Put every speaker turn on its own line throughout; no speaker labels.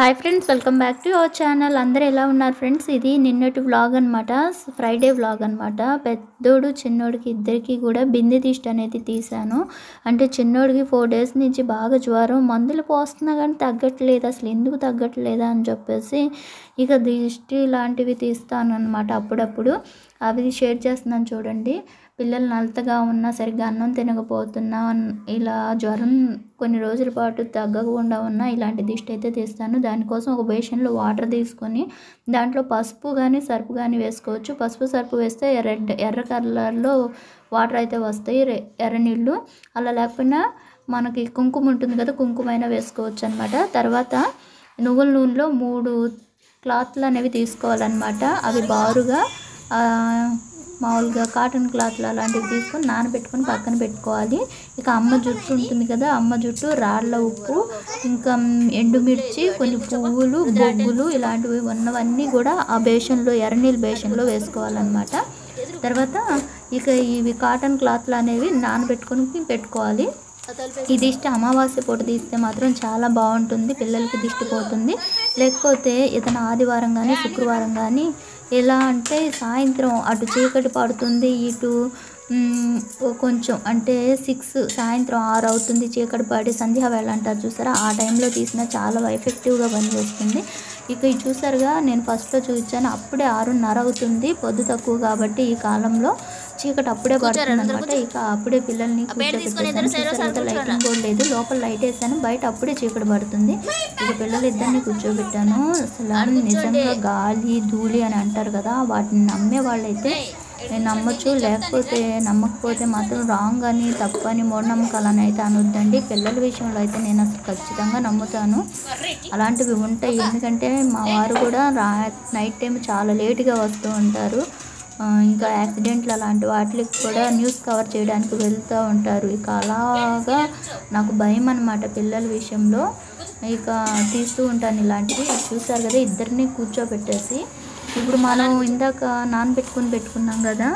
Hi friends, welcome back to our channel. అందరూ ఎలా ఉన్నారు ఫ్రెండ్స్? ఇది నిన్నటి వ్లాగ్ అనమాట, ఫ్రైడే వ్లాగ్ అనమాట. పెద్దోడు చిన్నోడికి ఇద్దరికి కూడా బిందె దిష్టి అనేది తీశాను. అంటే చిన్నోడికి 4 days నుంచి బాగా జ్వరం, మందులు పోస్తున్నా కానీ తగ్గట్లేదు. అసలు ఎందుకు తగ్గట్లేదా అని చెప్పేసి ఇక దిష్టి లాంటివి తీస్తాను అనమాట. అప్పుడప్పుడు అవి షేర్ చేస్తున్నాను చూడండి. పిల్లలు నలతగా ఉన్నా, సరిగ్గా అన్నం తినకపోతున్నా, ఇలా జ్వరం కొన్ని రోజుల పాటు తగ్గకుండా ఉన్నా ఇలాంటి దిష్టి అయితే తీస్తాను. దానికోసం ఒక బేషన్లో వాటర్ తీసుకొని దాంట్లో పసుపు కానీ సర్పు కానీ వేసుకోవచ్చు. పసుపు సర్పు వేస్తే ఎర్ర కలర్లో వాటర్ అయితే వస్తాయి, ఎర్ర నీళ్ళు. అలా లేకపోయినా మనకి కుంకుమ ఉంటుంది కదా, కుంకుమ అయినా వేసుకోవచ్చు అనమాట. తర్వాత నువ్వుల నూనెలో 3 క్లాత్లు అనేవి తీసుకోవాలన్నమాట. అవి బారుగా మామూలుగా కాటన్ క్లాత్లు అలాంటివి తీసుకొని నానబెట్టుకొని పక్కన పెట్టుకోవాలి. ఇక అమ్మ జుట్టు ఉంటుంది కదా, అమ్మ జుట్టు, రాళ్ళ ఉప్పు, ఇంకా ఎండుమిర్చి, కొన్ని పువ్వులు, బొగ్గులు ఇలాంటివి ఉన్నవన్నీ కూడా ఆ బేషన్లో, ఎర్రనీళ్ళ బేషన్లో వేసుకోవాలన్నమాట. తర్వాత ఇక ఇవి కాటన్ క్లాత్లు అనేవి నానబెట్టుకొని పెట్టుకోవాలి. ఈ దిష్టి అమావాస్య పూట తీస్తే మాత్రం చాలా బాగుంటుంది, పిల్లలకి దిష్టి పోతుంది. లేకపోతే ఏదైనా ఆదివారం కానీ శుక్రవారం కానీ ఎలా అంటే సాయంత్రం అటు చీకటి పడుతుంది, ఇటు కొంచెం అంటే 6 సాయంత్రం 6 అవుతుంది, చీకటి పడి సంధ్యావేళ అంటారు చూసారా, ఆ టైంలో తీసినా చాలా ఎఫెక్టివ్గా పనిచేస్తుంది. ఇక ఇది చూసారుగా, నేను ఫస్ట్లో చూపించాను, అప్పుడే 6:30 అవుతుంది, పొద్దు తక్కువ కాబట్టి ఈ కాలంలో చీకటి అప్పుడే పడుతుంది అనమాట. ఇక అప్పుడే పిల్లల్ని కూర్చోబెట్టేసాను. లైటింగ్ కూడా లేదు, లోపల లైట్ వేసాను, బయట అప్పుడే చీకటి పడుతుంది. ఇక పిల్లలు ఇద్దరిని కూర్చోబెట్టాను. అసలు నిజంగా గాలి ధూళి అని అంటారు కదా, వాటిని నమ్మే వాళ్ళైతే నమ్మచ్చు, లేకపోతే నమ్మకపోతే మాత్రం రాంగ్ అని, తప్పని, మూఢనమ్మకాలని అయితే అనొద్దండి. పిల్లల విషయంలో అయితే నేను అసలు ఖచ్చితంగా నమ్ముతాను. అలాంటివి ఉంటాయి, ఎందుకంటే మా వారు కూడా నైట్ టైం చాలా లేట్గా వస్తూ ఉంటారు. ఇంకా యాక్సిడెంట్లు అలాంటి వాటికి కూడా న్యూస్ కవర్ చేయడానికి వెళ్తూ ఉంటారు. ఇక అలాగా నాకు భయం అన్నమాట పిల్లల విషయంలో. ఇక తీస్తూ ఉంటాను ఇలాంటివి. చూసారు కదా, ఇద్దరిని కూర్చోబెట్టేసి ఇప్పుడు మనం ఇందాక పెట్టుకున్నాం కదా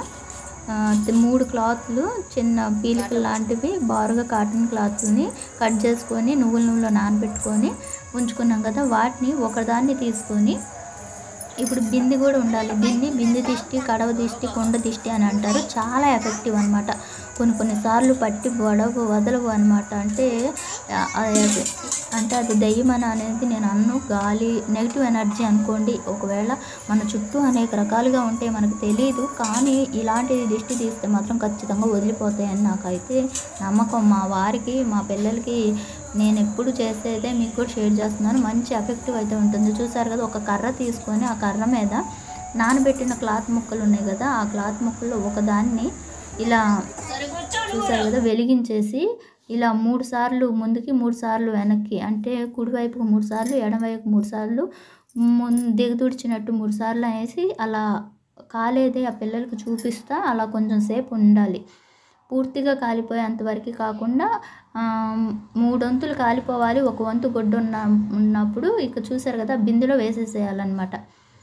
3 క్లాత్లు, చిన్న పీలికలు లాంటివి బారుగా కాటన్ క్లాత్ని కట్ చేసుకొని నువ్వుల నూనెలో నానబెట్టుకొని ఉంచుకున్నాం కదా, వాటిని ఒకదాన్ని తీసుకొని ఇప్పుడు బిందె కూడా ఉండాలి. దీన్ని బిందె దిష్టి, కడవ దిష్టి, కొండ దిష్టి అని అంటారు. చాలా ఎఫెక్టివ్ అనమాట. కొన్నిసార్లు పట్టి వదలవు అనమాట. అంటే అది దయ్యం అనేది నేను అన్ను, గాలి, నెగిటివ్ ఎనర్జీ అనుకోండి. ఒకవేళ మన చుట్టూ అనేక రకాలుగా ఉంటే మనకు తెలియదు, కానీ ఇలాంటి దిష్టి తీస్తే మాత్రం ఖచ్చితంగా వదిలిపోతాయని నాకైతే నమ్మకం. మా వారికి, మా పిల్లలకి నేను ఎప్పుడు చేసేదే మీకు కూడా షేర్ చేస్తున్నాను. మంచి ఎఫెక్టివ్ అయితే ఉంటుంది. చూసారు కదా, ఒక కర్ర తీసుకొని ఆ కర్ర మీద నానబెట్టిన క్లాత్ ముక్కలు ఉన్నాయి కదా, ఆ క్లాత్ ముక్కల్లో ఒకదాన్ని ఇలా చూసారు కదా వెలిగించేసి ఇలా 3 సార్లు ముందుకి, 3 సార్లు వెనక్కి, అంటే కుడివైపుకు 3 సార్లు, ఎడమవైపు 3 సార్లు, దిగదుడిచినట్టు 3 సార్లు అనేసి అలా కాలేదే ఆ పిల్లలకి చూపిస్తా అలా కొంచెం సేపు ఉండాలి. పూర్తిగా కాలిపోయేంతవరకు కాకుండా 3 వంతులు కాలిపోవాలి. 1 వంతు గొడ్డు ఉన్నప్పుడు ఇక చూసారు కదా, బిందెలో వేసేసేయాలన్నమాట.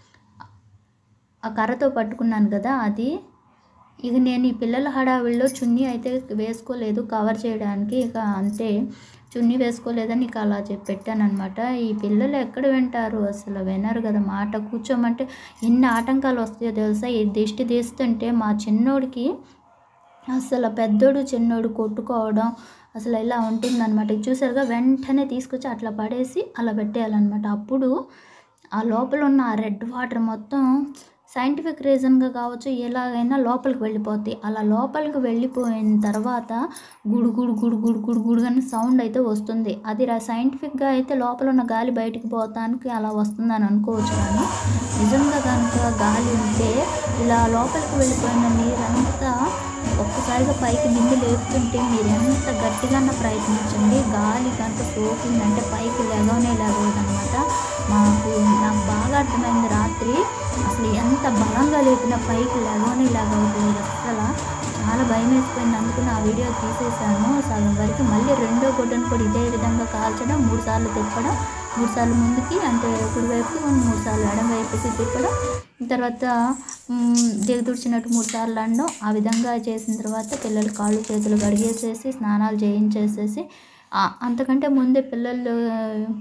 ఆ కర్రతో పట్టుకున్నాను కదా అది. ఇక నేను ఈ పిల్లల హడావిడిలో చున్నీ అయితే వేసుకోలేదు కవర్ చేయడానికి. ఇక అంతే, చున్నీ వేసుకోలేదని ఇక అలా పెట్టానమాట. ఈ పిల్లలు ఎక్కడ వింటారు, అసలు వినరు కదా మాట. కూర్చోమంటే ఎన్ని ఆటంకాలు వస్తాయో తెలుసా. ఈ దిష్టి తీస్తుంటే మా చిన్నోడికి అసలు పెద్దోడు చిన్నోడు కొట్టుకోవడం అసలు ఇలా ఉంటుందన్నమాట. చూసారుగా, వెంటనే తీసుకొచ్చి అట్లా పడేసి అలా పెట్టేయాలన్నమాట. అప్పుడు ఆ లోపల ఉన్న ఆ రెడ్ వాటర్ మొత్తం సైంటిఫిక్ రీజన్గా కావచ్చు, ఎలాగైనా లోపలికి వెళ్ళిపోతాయి. అలా లోపలికి వెళ్ళిపోయిన తర్వాత గుడు గుడు గుడు గుడు గుడు గుడు అని సౌండ్ అయితే వస్తుంది. అది సైంటిఫిక్గా అయితే లోపల ఉన్న గాలి బయటికి పోతానికి అలా వస్తుందని అనుకోవచ్చు. కానీ నిజంగా కనుక గాలి ఉంటే ఇలా లోపలికి వెళ్ళిపోయిన నీరంతా ఒక్కసారిగా పైకి బిందె లేపుతుంటే మీరు ఎంత గట్టిగా ప్రయత్నించండి, గాలి కనుక సోకిందంటే పైకి లేవదనమాట. నాకు బాగా అర్థమైంది రాత్రి. అసలు ఎంత బలంగా లేపినా పైకి లేవట్లేదు. అసలు చాలా భయం వేసిపోయింది. అందుకని ఆ వీడియో తీసేసాను సగం వరకు. మళ్ళీ రెండో గుడ్డను కూడా ఇదే విధంగా కాల్చడం, 3 సార్లు తిప్పడం, 3 సార్లు ముందుకి, అంటే కుడివైపు 3 సార్లు ఎడమవైపుకి తిప్పడం, తర్వాత దిగదుడిచినట్టు 3 సార్లు అనడం. ఆ విధంగా చేసిన తర్వాత పిల్లలు కాళ్ళు చేతులు కడిగేసేసి స్నానాలు చేయించేసేసి, అంతకంటే ముందే పిల్లలు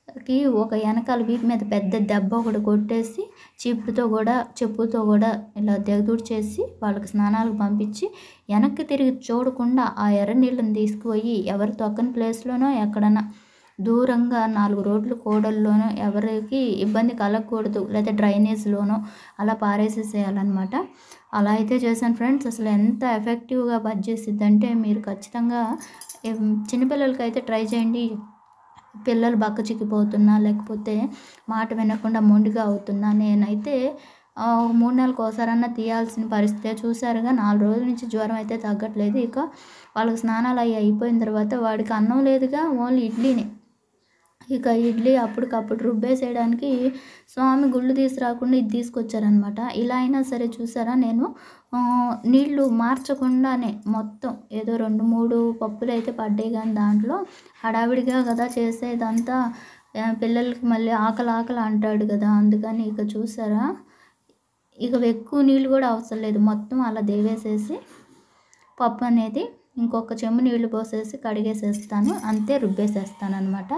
ఒక వెనకాల వీపు మీద పెద్ద దెబ్బ ఒకటి కొట్టేసి చెప్పుతో కూడా ఇలా దిగదూడ్చేసి వాళ్ళకి స్నానాలకు పంపించి వెనక్కి తిరిగి చూడకుండా ఆ ఎర్ర నీళ్ళని తీసుకుపోయి ఎవరు తొక్కని ప్లేస్లోనో ఎక్కడన్నా దూరంగా 4 రోడ్లు కూడల్లోనో ఎవరికి ఇబ్బంది కలగకూడదు, లేదా డ్రైనేజ్లోనో అలా పారేసేసేయాలన్నమాట. అలా అయితే చేశాను ఫ్రెండ్స్. అసలు ఎంత ఎఫెక్టివ్గా పనిచేసిద్దంటే మీరు ఖచ్చితంగా చిన్నపిల్లలకి అయితే ట్రై చేయండి. పిల్లలు బక్క చిక్కిపోతున్నా, లేకపోతే మాట వినకుండా మొండిగా అవుతున్నా, నేనైతే 3 నెలలకు ఒకసారన్నా తీయాల్సిన పరిస్థితే. చూసారుగా 4 రోజుల నుంచి జ్వరం అయితే తగ్గట్లేదు. ఇక వాళ్ళకి స్నానాలు అయిపోయిన తర్వాత వాడికి అన్నం లేదుగా, ఓన్లీ ఇడ్లీనే. ఇక ఇడ్లీ అప్పటికప్పుడు రుబ్బేసేయడానికి స్వామి గుళ్ళు తీసుకురాకుండా ఇది తీసుకొచ్చారనమాట. ఇలా అయినా సరే చూసారా, నేను నీళ్లు మార్చకుండానే మొత్తం ఏదో 2-3 పప్పులు అయితే పడ్డాయి, కానీ దాంట్లో హడావిడిగా కదా చేసేదంతా, పిల్లలకి మళ్ళీ ఆకలి అంటాడు కదా, అందుకని ఇక చూసారా, ఇక ఎక్కువ నీళ్ళు కూడా అవసరం లేదు. మొత్తం అలా దేవేసేసి పప్పు అనేది ఇంకొక చెంబు నీళ్లు పోసేసి కడిగేసేస్తాను, అంతే రుబ్బేసేస్తాను అనమాట.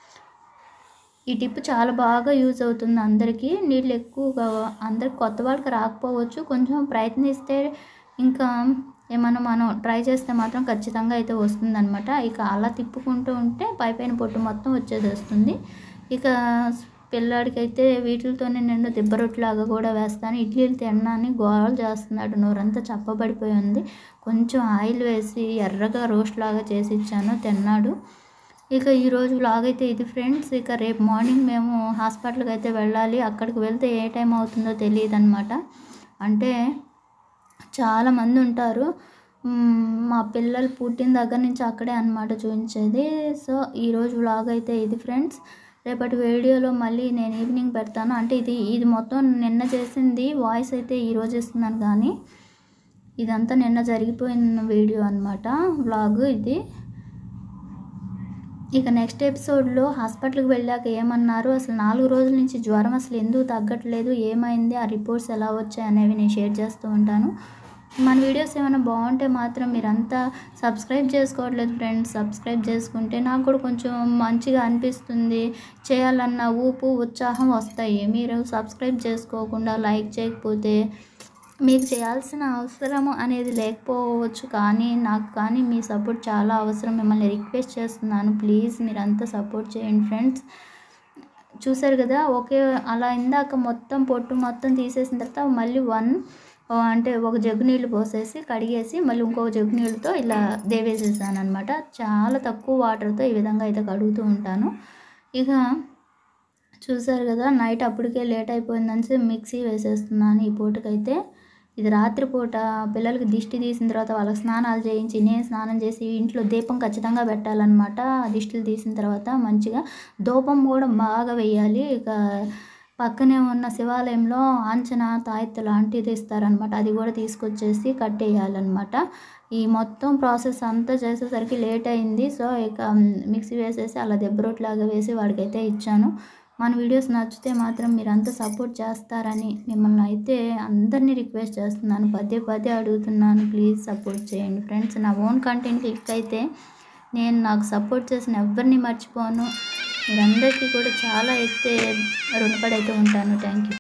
ఈ టిప్ చాలా బాగా యూజ్ అవుతుంది అందరికీ. నీళ్ళు ఎక్కువగా అందరికి కొత్త వాళ్ళకి రాకపోవచ్చు, కొంచెం ప్రయత్నిస్తే ఇంకా ఏమన్నా మనం ట్రై చేస్తే మాత్రం ఖచ్చితంగా అయితే వస్తుందన్నమాట. ఇక అలా తిప్పుకుంటూ ఉంటే పైపైన పొట్టు మొత్తం వచ్చేసేస్తుంది. ఇక పిల్లాడికైతే వీటితోనే నేను దిబ్బరొట్టులాగా కూడా వేస్తాను. ఇడ్లీలు తినడాన్ని గోల చేస్తున్నాడు, నోరంతా చప్పబడిపోయి ఉంది. కొంచెం ఆయిల్ వేసి ఎర్రగా రోస్ట్ లాగా చేసి ఇచ్చాను, తిన్నాడు. ఇక ఈరోజు వ్లాగ్ అయితే ఇది ఫ్రెండ్స్. ఇక రేపు మార్నింగ్ మేము హాస్పిటల్కి అయితే వెళ్ళాలి. అక్కడికి వెళ్తే ఏ టైం అవుతుందో తెలియదు అనమాట. అంటే చాలామంది ఉంటారు. మా పిల్లలు పుట్టిన దగ్గర నుంచి అక్కడే అనమాట చూపించేది. సో ఈరోజు వ్లాగ్ అయితే ఇది ఫ్రెండ్స్. రేపటి వీడియోలో మళ్ళీ నేను ఈవినింగ్ పెడతాను. అంటే ఇది మొత్తం నిన్న చేసింది, వాయిస్ అయితే ఈరోజు ఇస్తున్నాను, కానీ ఇదంతా నిన్న జరిగిపోయిన వీడియో అనమాట, వ్లాగ్ ఇది. ఇక నెక్స్ట్ ఎపిసోడ్లో హాస్పిటల్కి వెళ్ళాక ఏమన్నారు, అసలు 4 రోజుల నుంచి జ్వరం అసలు ఎందుకు తగ్గట్లేదు, ఏమైంది, ఆ రిపోర్ట్స్ ఎలా వచ్చాయి అనేవి నేను షేర్ చేస్తూ ఉంటాను. మన వీడియోస్ ఏమైనా బాగుంటే మాత్రం మీరంతా సబ్స్క్రైబ్ చేసుకోవట్లేదు ఫ్రెండ్స్. సబ్స్క్రైబ్ చేసుకుంటే నాకు కూడా కొంచెం మంచిగా అనిపిస్తుంది, చేయాలన్న ఉత్సాహం వస్తాయి. మీరు సబ్స్క్రైబ్ చేసుకోకుండా లైక్ చేయకపోతే మీకు చేయాల్సిన అవసరము అనేది లేకపోవచ్చు, కానీ మీ సపోర్ట్ చాలా అవసరం. మిమ్మల్ని రిక్వెస్ట్ చేస్తున్నాను, ప్లీజ్ మీరంతా సపోర్ట్ చేయండి ఫ్రెండ్స్. చూసారు కదా, అలా ఇందాక మొత్తం పొట్టు మొత్తం తీసేసిన తర్వాత మళ్ళీ ఒక జగ్గు నీళ్ళు పోసేసి కడిగేసి మళ్ళీ ఇంకొక జగ్గు నీళ్ళతో ఇలా దేవేసేసాను అనమాట. చాలా తక్కువ వాటర్తో ఈ విధంగా అయితే కడుగుతూ ఉంటాను. ఇక చూసారు కదా, నైట్ అప్పటికే లేట్ అయిపోయిందని మిక్సీ వేసేస్తున్నాను ఈ పూటకైతే. ఇది రాత్రిపూట పిల్లలకి దిష్టి తీసిన తర్వాత వాళ్ళకి స్నానాలు చేయించి నేను స్నానం చేసి ఇంట్లో దీపం ఖచ్చితంగా పెట్టాలన్నమాట. దిష్టిలు తీసిన తర్వాత మంచిగా ధూపం కూడా బాగా వేయాలి. ఇక పక్కనే ఉన్న శివాలయంలో ఆంచన తాయెత్తు లాంటిది ఇస్తారనమాట, అది కూడా తీసుకొచ్చేసి కట్టేయాలన్నమాట. ఈ మొత్తం ప్రాసెస్ అంతా చేసేసరికి లేట్ అయింది. సో ఇక మిక్సీ వేసేసి అలా దెబ్బరొట్లాగా వేసి వాడికైతే ఇచ్చాను. మన వీడియోస్ నచ్చితే మాత్రం మీరంతా సపోర్ట్ చేస్తారని మిమ్మల్ని అయితే అందరినీ రిక్వెస్ట్ చేస్తున్నాను, పదే అడుగుతున్నాను, ప్లీజ్ సపోర్ట్ చేయండి ఫ్రెండ్స్. నా ఓన్ కంటెంట్ క్లిక్ అయితే నేను నాకు సపోర్ట్ చేసిన ఎవరిని మర్చిపోను. మీరందరికీ కూడా చాలా అయితే రుణపడి అయితే ఉంటాను. Thank you.